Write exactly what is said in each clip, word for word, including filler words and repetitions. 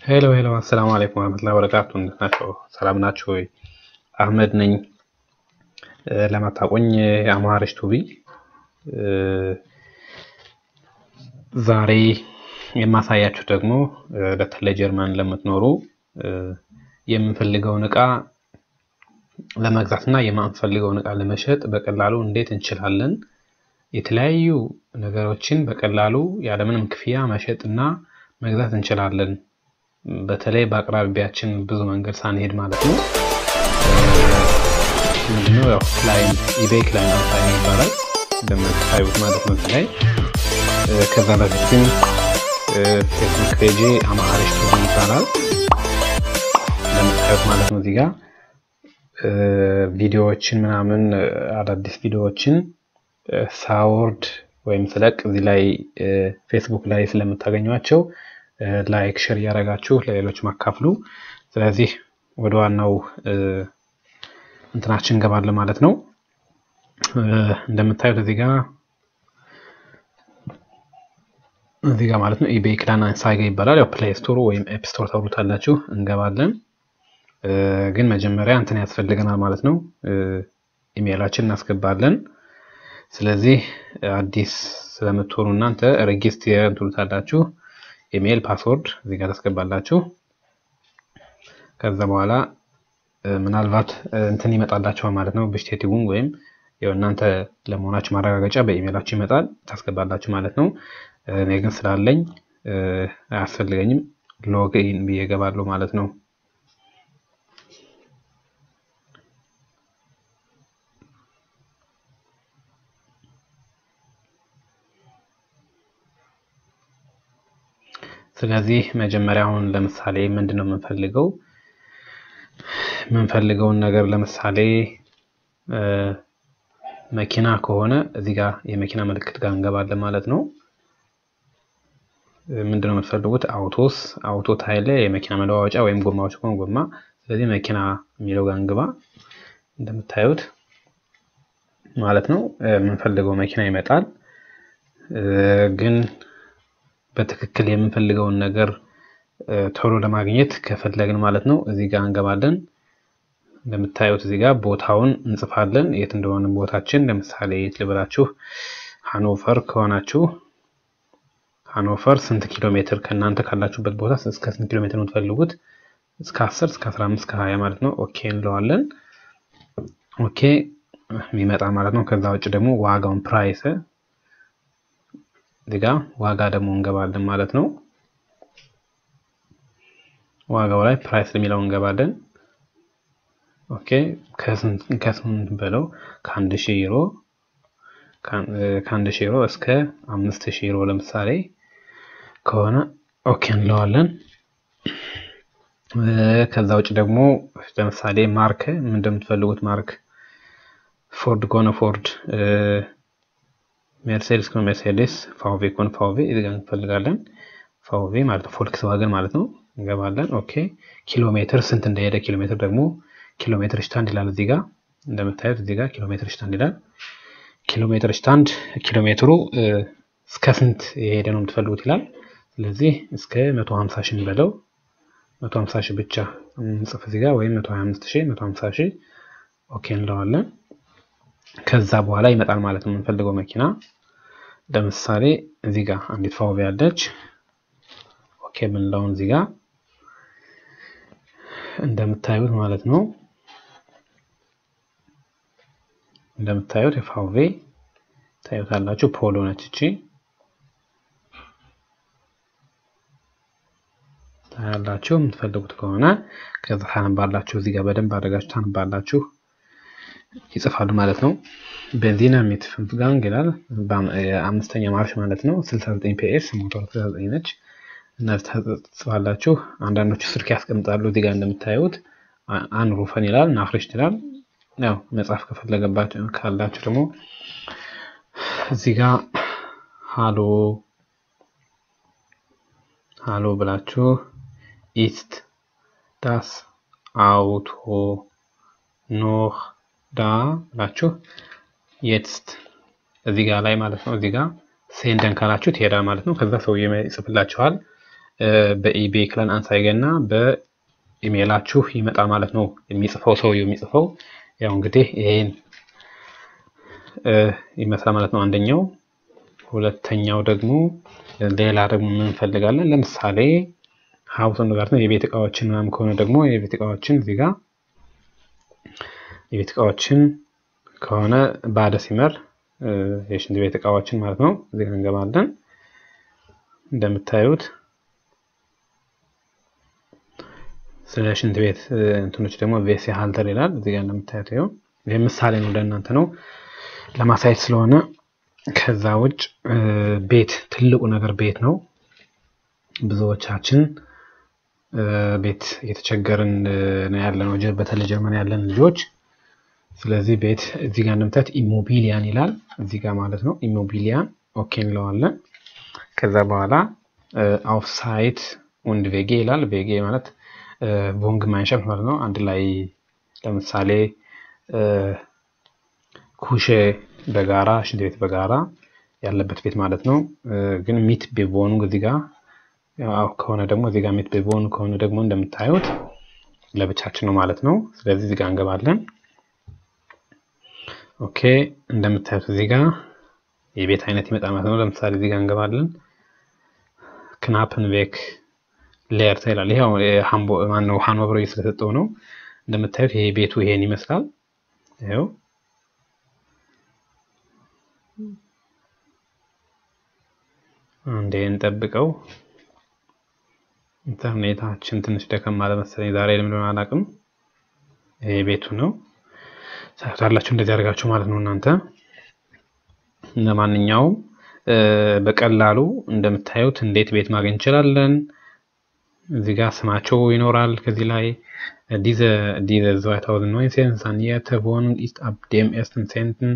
ሄሎ ሄሎ አሰላሙ አለይኩም ወራህመቱላሂ ወበረካቱ። እንዴት ናችሁ? ሰላም ናችሁ ወይ? አህመድ ነኝ። ለማታውቁኝ አማርሽ ቱቢ። ዛሬ የማሳያችሁ ደግሞ በተለይ ጀርመን ለምትኖሩ የምንፈልገውን እቃ ለመግዛትና የማንፈልገውን እቃ ለመሸጥ በቀላሉ እንዴት እንችላለን የተለያዩ ነገሮችን በቀላሉ ያለምንም ክፍያ መሸጥና መግዛት እንችላለን። በተለይ በአቅራቢያችን ብዙ መንገድ ሳንሄድ ማለት ነው። ምንድነው ያው ክላይንት ኢቤይ ክላይንት አንሳይ ይባላል እንደምታዩት ማለት ነው። ላይ ከዛ በፊት ግን ፌስቡክ ፔጅ አማርሽ ቱቢ ይባላል እንደምታዩት ማለት ነው። እዚህ ጋር ቪዲዮዎችን ምናምን አዳዲስ ቪዲዮዎችን ሳወርድ ወይም ስለቅ እዚህ ላይ ፌስቡክ ላይ ስለምታገኙዋቸው ላይክ ሼር ያደርጋችሁ ለሌሎች ማካፍሉ። ስለዚህ ወደ ዋናው እንትናችን እንገባለን ማለት ነው። እንደምታዩት እዚህ ጋር እዚህ ጋር ማለት ነው ኢቤይ ክላይንት አንሳይ ይባላል። ያው ፕሌይ ስቶር ወይም አፕ ስቶር ታውሩታላችሁ። እንገባለን ግን መጀመሪያ እንትን ያስፈልገናል ማለት ነው። ኢሜይላችን እናስገባለን። ስለዚህ አዲስ ስለምትሆኑ እናንተ ሬጂስተር እንትሉታላችሁ። ኢሜይል ፓስወርድ እዚህ ጋር ታስገባላችሁ። ከዛ በኋላ ምናልባት እንትን ይመጣላችኋል ማለት ነው በስቴቲንግ ወይም ያው እናንተ ለመሆናችሁ ማረጋገጫ በኢሜይላችሁ ይመጣል ታስገባላችሁ ማለት ነው። እኔ ግን ስላለኝ አያስፈልገኝም ሎጊን ብዬ እገባለሁ ማለት ነው። ስለዚህ መጀመሪያ አሁን ለምሳሌ ምንድነው የምንፈልገው የምንፈልገውን ነገር ለምሳሌ መኪና ከሆነ እዚህ ጋር የመኪና ምልክት ጋር እንገባለን ማለት ነው። ምንድነው የምትፈልጉት አውቶስ አውቶ ታይል የመኪና መለዋወጫ ወይም ጎማዎች ከሆነ ጎማ። ስለዚህ መኪና የሚለው ጋር እንገባ እንደምታዩት ማለት ነው። የምንፈልገው መኪና ይመጣል። ግን በትክክል የምንፈልገውን ነገር ቶሎ ለማግኘት ከፈለግን ማለት ነው እዚህ ጋር እንገባለን። እንደምታዩት እዚህ ጋር ቦታውን እንጽፋለን የት እንደሆነ ቦታችን። ለምሳሌ የት ልበላችሁ ሃኖቨር ከሆናችሁ ሃኖቨር ስንት ኪሎ ሜትር ከናንተ ካላችሁበት ቦታ እስከ ስንት ኪሎ ሜትር ነው የምትፈልጉት? እስከ አስር እስከ አስራ አምስት እስከ ሃያ ማለት ነው። ኦኬ እንለዋለን። ኦኬ የሚመጣ ማለት ነው። ከዛ ውጭ ደግሞ ዋጋውን ፕራይስ እዚህ ጋር ዋጋ ደግሞ እንገባለን ማለት ነው። ዋጋው ላይ ፕራይስ የሚለው እንገባለን። ኦኬ ከስንት ከስንት በለው ከአንድ ሺህ ዩሮ ከአንድ ሺህ ዩሮ እስከ አምስት ሺህ ዩሮ ለምሳሌ ከሆነ ኦኬ እንለዋለን። ከዛ ውጭ ደግሞ ለምሳሌ ማርክ ምን እንደምትፈልጉት ማርክ ፎርድ ከሆነ ፎርድ ሜርሴዲስ ከሆነ ሜርሴዲስ ፋውቪ ከሆነ ፋውቪ እዚህ ጋር እንፈልጋለን። ፋውቪ ማለት ፎልክስዋገን ማለት ነው እንገባለን። ኦኬ ኪሎ ሜትር ስንት እንደሄደ ኪሎ ሜትር ደግሞ ኪሎ ሜትር ስታንድ ይላል እዚህ ጋር እንደምታዩት እዚህ ጋር ኪሎ ሜትር ስታንድ ይላል። ኪሎ ሜትር ስታንድ ኪሎ ሜትሩ እስከ ስንት የሄደ ነው የምትፈልጉት ይላል። ስለዚህ እስከ መቶ ሃምሳ ሺህ እንበለው መቶ ሃምሳ ሺህ ብቻ እንጽፍ እዚህ ጋር ወይም መቶ ሃያ አምስት ሺህ መቶ ሃምሳ ሺህ ኦኬ እንለዋለን። ከዛ በኋላ ይመጣል ማለት ነው የምንፈልገው መኪና። ለምሳሌ እዚህ ጋር አንዲት ፋውቪ ያለች ኦኬ ምንለው እዚህ ጋር እንደምታዩት ማለት ነው። እንደምታዩት የፋውቪ ታዩታላችሁ ፖሎ ነች እቺ ታያላችሁ የምትፈልጉት ከሆነ ከዛ ታነባላችሁ እዚህ ጋር በደንብ አድርጋችሁ ታነባላችሁ ይጽፋሉ ማለት ነው። ቤንዚን ሚት ፍጋንግ ይላል አምስተኛ ማርሽ ማለት ነው። ስልሳ ዘጠኝ ፒኤስ ሞተር ስልሳ ዘጠኝ ነች እና ተጽፋላችሁ። አንዳንዶቹ ስልክ ያስቀምጣሉ እዚህ ጋር እንደምታዩት አንሩፈን ይላል ናፍሪሽ ይላል። ያው መጻፍ ከፈለገባችሁ ካላችሁ ደግሞ እዚህ ጋር ሃሎ ሃሎ ብላችሁ ኢስት ዳስ አውቶ ኖህ ዳ ብላችሁ የትስት እዚህ ጋር ላይ ማለት ነው እዚህ ጋር ሴንደን ካላችሁ ትሄዳል ማለት ነው። ከዛ ሰውዬ ይጽፍላችኋል በኢቤይ ክላን አንሳይገና በኢሜይላችሁ ይመጣል ማለት ነው የሚጽፈው ሰው የሚጽፈው ያው እንግዲህ ይሄን ይመስላል ማለት ነው አንደኛው ሁለተኛው ደግሞ ሌላ ደግሞ ምን እንፈልጋለን ለምሳሌ ሃውስ ነገር ነው የቤት እቃዎችን ምናምን ከሆነ ደግሞ የቤት እቃዎችን እዚህ ጋር የቤት እቃዎችን ከሆነ ባደ ሲመር የሽንት ቤት እቃዎችን ማለት ነው እዚህ ጋር እንገባለን እንደምታዩት ስለ ሽንት ቤት እንትኖች ደግሞ ቬሲ ሃልተር ይላል እዚህ ጋር እንደምታዩት ይሄው ይሄ ምሳሌ ነው ለእናንተ ነው ለማሳየት ስለሆነ ከዛ ውጭ ቤት ትልቁ ነገር ቤት ነው ብዙዎቻችን ቤት እየተቸገርን ነው ያለነው በተለይ ጀርመን ያለን ልጆች ስለዚህ ቤት እዚህ ጋር እንደምታዩት ኢሞቢሊያን ይላል እዚህ ጋር ማለት ነው ኢሞቢሊያን ኦኬ እንለዋለን ከዛ በኋላ አውፍሳይት und ቬጌ ይላል ቬጌ ማለት ቦንግ ማንሸፍ ማለት ነው አንድ ላይ ለምሳሌ ኩሼ በጋራ ሽንት ቤት በጋራ ያለበት ቤት ማለት ነው ግን ሚት ቢቮኑ እዚህ ጋር ያው ከሆነ ደግሞ እዚህ ጋር ሚት ቢቮኑ ከሆነ ደግሞ እንደምታዩት ለብቻችን ነው ማለት ነው ስለዚህ እዚህ ጋር እንገባለን ኦኬ እንደምታዩት እዚህ ጋር የቤት አይነት ይመጣ ማለት ነው ለምሳሌ እዚህ ጋር እንገባለን ክናፕን ቬክ ሌየር ይላል ይሄው ሃምቦ ማን ነው ሃኖቨር እየተሰጠው ነው እንደምታዩት ይሄ ቤቱ ይሄን ይመስላል ይሄው አንዴ እንጠብቀው ኢንተርኔታችን ትንሽ ደከም ማለት መሰለኝ ዛሬ ለምን አላውቅም ይሄ ቤቱ ነው ታላችሁ እንደዚህ አድርጋችሁ ማለት ነው እናንተ ለማንኛውም በቀላሉ እንደምታዩት እንዴት ቤት ማግኘት እንችላለን እዚህ ጋር ስማቸው ይኖራል ከዚህ ላይ diese diese zweitausendneunzehn sanierte Wohnung ist ab dem ersten zehnten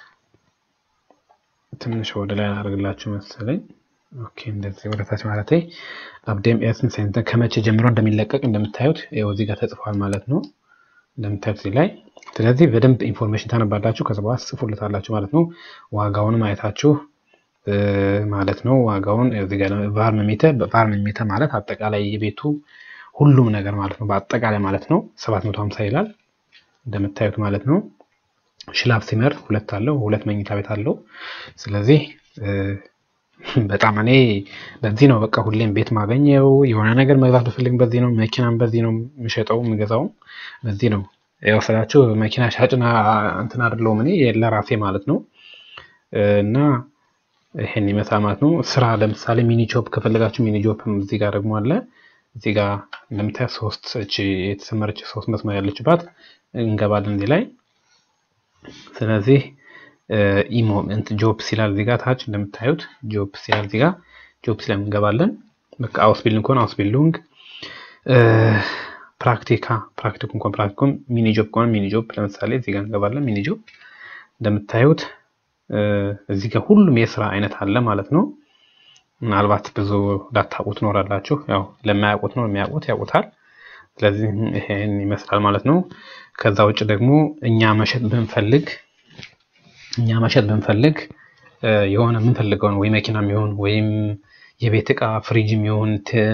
ትንሽ ወደ ላይ አድርግላችሁ መሰለኝ ኦኬ እንደዚህ ወደ ታች ማለት ነው ab dem ersten zehnten ከመቼ ጀምሮ እንደሚለቀቅ እንደምታዩት ይሄው እዚህ ጋር ተጽፏል ማለት ነው እንደምታዩት እዚህ ላይ ስለዚህ በደንብ ኢንፎርሜሽን ታነባላችሁ ከዛ በኋላ ጽፉልታላችሁ ማለት ነው ዋጋውን ማየታችሁ ማለት ነው ዋጋውን እዚህ ጋር ቫርም ሜትር ቫርም ሜትር ማለት አጠቃላይ የቤቱ ሁሉም ነገር ማለት ነው በአጠቃላይ ማለት ነው ሰባት መቶ ሃምሳ ይላል እንደምታዩት ማለት ነው ሽላፍ ሲመር ሁለት አለው ሁለት መኝታ ቤት አለው ስለዚህ በጣም እኔ በዚህ ነው በቃ ሁሌም ቤት ማገኘው የሆነ ነገር መግዛት ብፈልግ በዚህ ነው መኪናም በዚህ ነው ምሸጠው ምገዛው በዚህ ነው ያው ስላችሁ መኪና ሻጭና እንትን አይደለም እኔ ለራሴ ማለት ነው እና ይሄን ይመስላል ማለት ነው ስራ ለምሳሌ ሚኒ ጆብ ከፈለጋችሁ ሚኒ ጆብ እዚህ ጋር ደግሞ አለ እዚህ ጋር እንደምታዩት ሶስት እቺ የተሰመረች ሶስት መስመር ያለችባት እንገባለን እዚህ ላይ ስለዚህ ኢሞ እንት ጆብ ሲላል እዚህ ጋር ታች እንደምታዩት ጆብ ሲላል እዚህ ጋር ጆብ ሲላል እንገባለን በቃ አውስቢልዲንግ ኮን አውስቢልዲንግ ፕራክቲካ ፕራክቲኩም ኮን ፕራክቲኩም ሚኒ ጆብ ኮን ሚኒ ጆብ ለምሳሌ እዚህ ጋር እንገባለን ሚኒ ጆብ እንደምታዩት እዚህ ጋር ሁሉም የሥራ አይነት አለ ማለት ነው ምናልባት ብዙ ዳታቁት ኖራላችሁ ያው ለማያውቁት ነው የሚያውቁት ያውቁታል ስለዚህ ይሄን ይመስላል ማለት ነው ከዛ ውጭ ደግሞ እኛ መሸጥ ብንፈልግ እኛ መሸጥ ብንፈልግ የሆነ ምን ፈልገው ነው ወይ መኪናም ይሁን ወይም የቤት እቃ ፍሪጅም ይሁን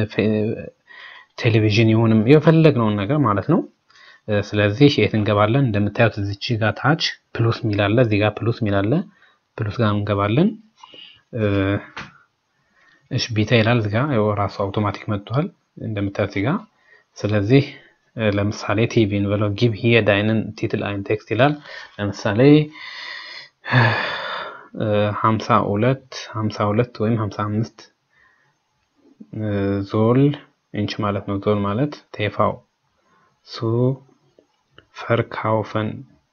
ቴሌቪዥን ይሁንም የፈለግነው ነገር ማለት ነው ስለዚህ የት እንገባለን እንደምታዩት እዚች ጋር ታች ፕሉስ ሚል አለ እዚህ ጋር ፕሉስ ሚል አለ ፕሉስ ጋር እንገባለን እሺ ቢታ ይላል እዚህ ጋር ያው ራሱ አውቶማቲክ መጥቷል እንደምታዩት እዚህ ጋር ስለዚህ ለምሳሌ ቲቪን ብለው give here deinen titel ein text ይላል ለምሳሌ ሃምሳ ሁለት ሃምሳ ሁለት ወይም ሃምሳ አምስት ዞል ኢንች ማለት ነው ዞል ማለት ቴፋው ሱ verkaufen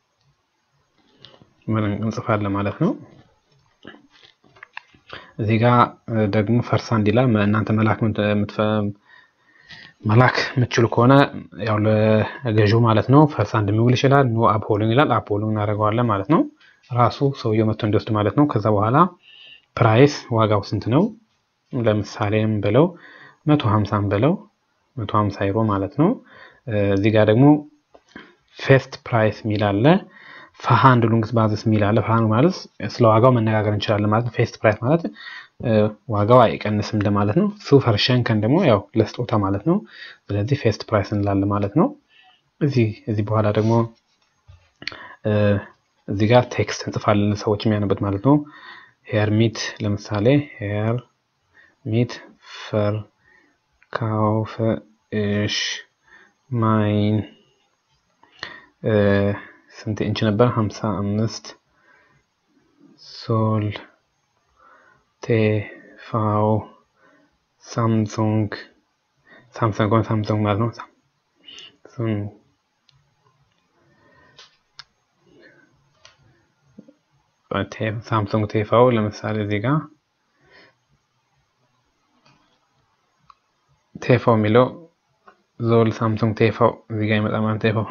ምን እንጽፋለን ማለት ነው እዚህ ጋር ደግሞ ፈርሳንድ ይላል እናንተ መላክ የምትፈም መላክ የምትችሉ ከሆነ ያው ለገዢው ማለት ነው ፈርሳንድ የሚውል ይችላል ኖ አፕሆሊንግ ይላል አፕሆሊንግ እናደርገዋለን ማለት ነው ራሱ ሰውየው መጥቶ እንዲወስድ ማለት ነው ከዛ በኋላ ፕራይስ ዋጋው ስንት ነው ለምሳሌም ብለው መቶ ሃምሳ ብለው መቶ ሃምሳ ዩሮ ማለት ነው እዚህ ጋር ደግሞ ፌስት ፕራይስ ሚል አለ ፈሃንድሉንግስ ባዚስ ሚል አለ ፈሃንድ ማለት ስለዋጋው መነጋገር እንችላለን ማለት ፌስት ፕራይስ ማለት ዋጋው አይቀንስም እንደማለት ነው። ሱፐር ሸንከን ደግሞ ያው ለስጦታ ማለት ነው። ስለዚህ ፌስት ፕራይስ እንላለን ማለት ነው። እዚህ እዚህ በኋላ ደግሞ እዚህ ጋር ቴክስት እንጽፋለን ሰዎች የሚያነቡት ማለት ነው። ሄር ሚት ለምሳሌ ሄር ሚት ፈር ካውፍ እሽ ማይን ስንት ኢንች ነበር? ሃምሳ አምስት ሶል ቴፋው ሳምሱንግ ሳምሰንግ ወይ ሳምሰንግ ማለት ነው። ሳምሰንግ ቴፋው ለምሳሌ እዚህ ጋር ቴፋው የሚለው ዞል ሳምሰንግ ቴፋው እዚህ ጋር ይመጣ ማለት ቴፋው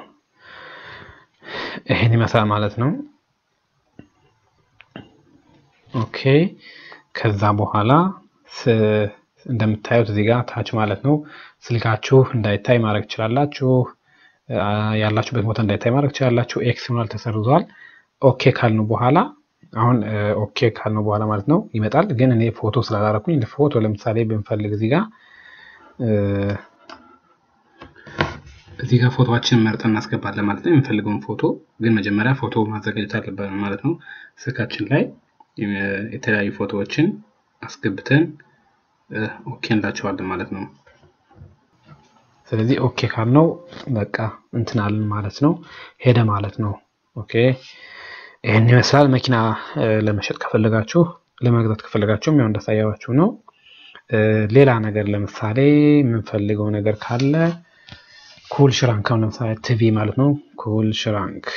ይሄን ይመስላል ማለት ነው። ኦኬ ከዛ በኋላ እንደምታዩት እዚህ ጋር ታች ማለት ነው ስልካችሁ እንዳይታይ ማድረግ ትችላላችሁ። ያላችሁበት ቦታ እንዳይታይ ማድረግ ትችላላችሁ። ኤክስተርናል ተሰርዟል። ኦኬ ካልነው በኋላ አሁን ኦኬ ካልነው በኋላ ማለት ነው ይመጣል። ግን እኔ ፎቶ ስላላረኩኝ ፎቶ ለምሳሌ ብንፈልግ እዚህ ጋር እዚህ ጋር ፎቶአችንን መርጠን እናስገባለን ማለት ነው። የምንፈልገውን ፎቶ ግን መጀመሪያ ፎቶ ማዘጋጀት አለብን ማለት ነው። ስልካችን ላይ የተለያዩ ፎቶዎችን አስገብተን ኦኬ እንላቸዋለን ማለት ነው። ስለዚህ ኦኬ ካልነው በቃ እንትናልን ማለት ነው ሄደ ማለት ነው። ኦኬ ይሄን ይመስላል። መኪና ለመሸጥ ከፈለጋችሁ ለመግዛት ከፈለጋችሁም ያው እንዳሳያችሁ ነው። ሌላ ነገር ለምሳሌ የምንፈልገው ነገር ካለ ኩል ሽራንክ ነው ለምሳሌ ቲቪ ማለት ነው። ኩል ሽራንክ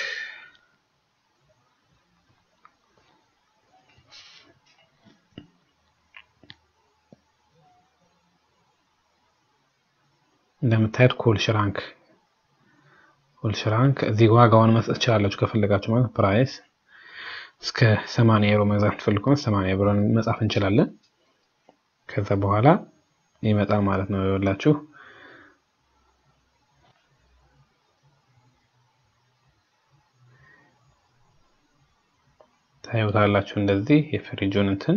እንደምታዩት ኩል ሽራንክ ኩል ሽራንክ እዚህ ዋጋውን መስጠት ይችላልላችሁ ከፈለጋችሁ ማለት ፕራይስ እስከ ሰማንያ ዩሮ መግዛት ትፈልጉ ከሆነ ሰማንያ ዩሮ መጻፍ እንችላለን። ከዛ በኋላ ይመጣል ማለት ነው። ይኸውላችሁ ታዩታላችሁ እንደዚህ የፍሪጁን እንትን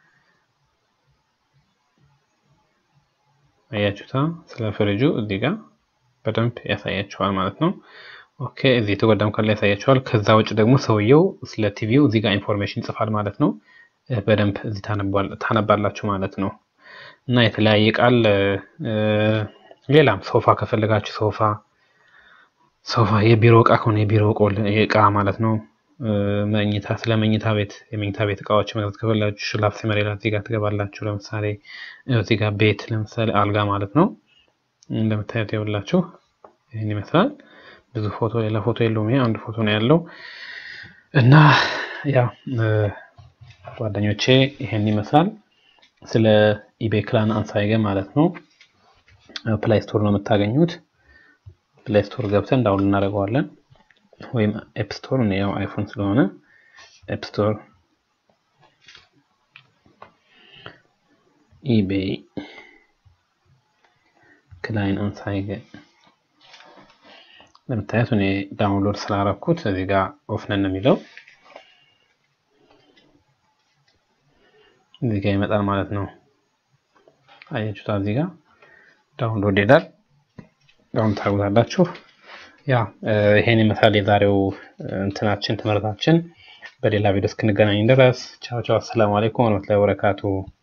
አያችሁታ። ስለ ፍሪጁ እዚህ ጋር በደንብ ያሳያችኋል ማለት ነው። ኦኬ እዚህ ተቆዳም ካለ ያሳያችኋል። ከዛ ውጭ ደግሞ ሰውየው ስለ ቲቪው እዚህ ጋር ኢንፎርሜሽን ጽፏል ማለት ነው። በደንብ እዚህ ታነባላችሁ ማለት ነው። እና የተለያየ ቃል ሌላም ሶፋ ከፈለጋችሁ ሶፋ ሶፋ የቢሮ እቃ ከሆነ የቢሮ እቃ ማለት ነው። መኝታ ስለ መኝታ ቤት የመኝታ ቤት እቃዎች ማለት ከፈለጋችሁ ሽላፍ ሲመሬላ እዚህ ጋር ትገባላችሁ። ለምሳሌ እዚህ ጋር ቤት ለምሳሌ አልጋ ማለት ነው። እንደምታዩት ይኸውላችሁ ይሄን ይመስላል። ብዙ ፎቶ ሌላ ፎቶ የለውም። ይሄ አንድ ፎቶ ነው ያለው። እና ያ ጓደኞቼ ይሄን ይመስላል ስለ ኢቤይ ክላን አንሳይገ ማለት ነው። ፕሌይ ስቶር ነው የምታገኙት። ፕሌይ ስቶር ገብተን ዳውንሎድ እናደርገዋለን ወይም አፕ ስቶር ነው ያው አይፎን ስለሆነ አፕ ስቶር ኢቤይ ክላን አንሳይገ ለምታዩት እኔ ዳውንሎድ ስላደረኩት እዚህ ጋር ኦፍ ነን ነው የሚለው እዚህ ጋር ይመጣል ማለት ነው። አያችሁታ እዚህ ጋር ዳውንሎድ ይላል። ዳውን ታውቃላችሁ። ያ ይሄን ይመስላል የዛሬው እንትናችን ትምህርታችን። በሌላ ቪዲዮ እስክንገናኝ ድረስ ቻው ቻው። አሰላሙ አለይኩም ወራህመቱላሂ ወበረካቱ።